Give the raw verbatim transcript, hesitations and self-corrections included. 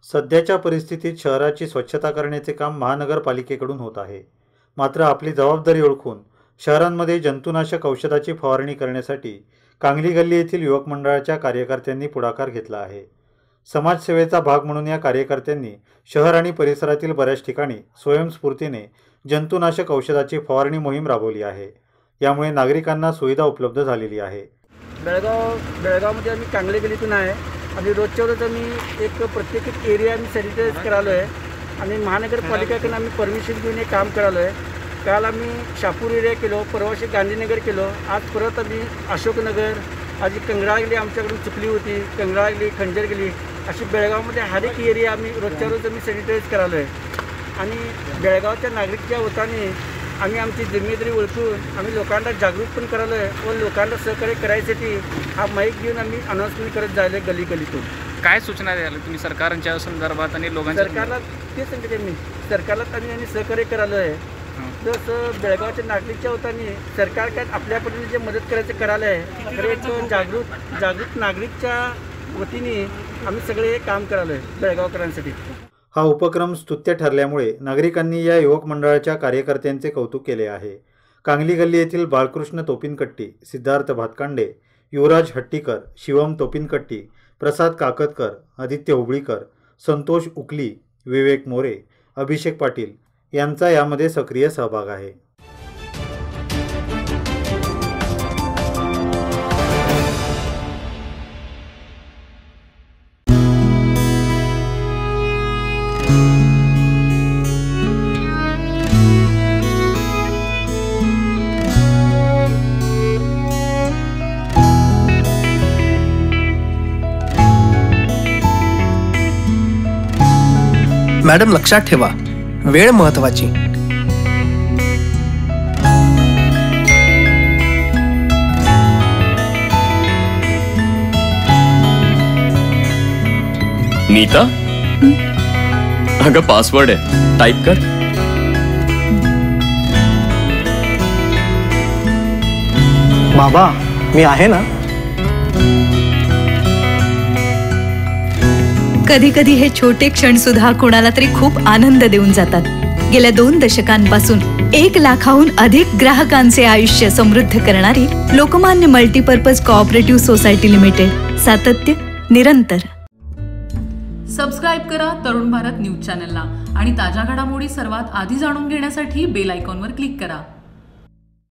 सध्याच्या परिस्थितीत शहराची स्वच्छता करण्याचे काम महानगरपालिकेकडून होत आहे. मात्र आपली जबाबदारी ओळखून शहरांमध्ये जंतुनाशक औषधाची फवारणी करण्यासाठी कांगली गल्ली येथील युवक मंडळाच्या कार्यकर्त्यांनी पुढाकार घेतला आहे. समाजसेवेचा भाग म्हणून या कार्यकर्त्यांनी शहर आणि परिसरातील बऱ्याच ठिकाणी स्वयंस्फूर्तीने जंतुनाशक औषधाची फवारणी मोहीम राबवली आहे. यामुळे नागरिकांना सुविधा उपलब्ध झालेली आहे. बेळगाव बेळगावमध्ये आम्ही कांगली गल्लीतून आहे आणि रोजच्या रोज आम्ही एक प्रत्येक एक एरिया आम्ही सॅनिटाईज करालो आहे आणि महानगरपालिकेकडून आम्ही परमिशन घेऊन हे काम करालो आहे. काल आम्ही शापूर एरिया केलो, परवाशी गांधीनगर केलो, आज परत आम्ही अशोकनगर, आज कंगराळगली आमच्याकडून चुकली होती, कंगराळगली, खंजरगली अशी बेळगावमध्ये हर एक एरिया आम्ही रोजच्या रोज आम्ही सॅनिटाईज करालो आहे. आणि बेळगावच्या नागरिकच्या वतीने आम्ही आमची जिम्मेदारी ओळखून आम्ही लोकांना जागृत पण करालो आहे व लोकांना सहकार्य करायसाठी हा माईक घेऊन आम्ही अनाउन्समेंट करत जायला गली गलीतून. काय सूचना द्याल तुम्ही सरकारच्या संदर्भात आणि लोकांच्या सरकारला ते सांगते मी सरकारला आम्ही आणि सहकार्य करालो आहे. तसं बेळगावच्या नागरिकच्या वतीने सरकार काय आपल्या पद्धतीने जे मदत करायचं करायला आहे तर एक जागृत जागृत नागरिकच्या वतीने आम्ही सगळे काम करालो आहे बेळगावकरांसाठी. हा उपक्रम स्तुत्य ठरल्यामुळे नागरिकांनी या युवक मंडळाच्या कार्यकर्त्यांचे कौतुक केले आहे. कांगली गल्ली येथील बाळकृष्ण तोपिनकट्टी, सिद्धार्थ भातकांडे, युवराज हट्टीकर, शिवम तोपिनकट्टी, प्रसाद काकतकर, आदित्य हुबळीकर, संतोष उकली, विवेक मोरे, अभिषेक पाटील यांचा यामध्ये सक्रिय सहभाग आहे. मॅडम लक्षात ठेवा, वेळ महत्वाची. नीता, अगं पासवर्ड आहे, टाइप कर. बाबा मी आहे ना. कधी कधी हे छोटे क्षण सुद्धा कोणाला तरी खूप आनंद देऊन जातात. गेल्या दोन दशकांपासून एक लाखाहून अधिक ग्राहकांचे आयुष्य समृद्ध करणारी Lokmanya multipurpose cooperative society limited. सातत्य निरंतर. सबस्क्राईब करा तरुण भारत न्यूज चॅनलला आणि ताज्या घडामोडी सर्वात आधी जाणून घेण्यासाठी बेल आयकॉनवर क्लिक करा.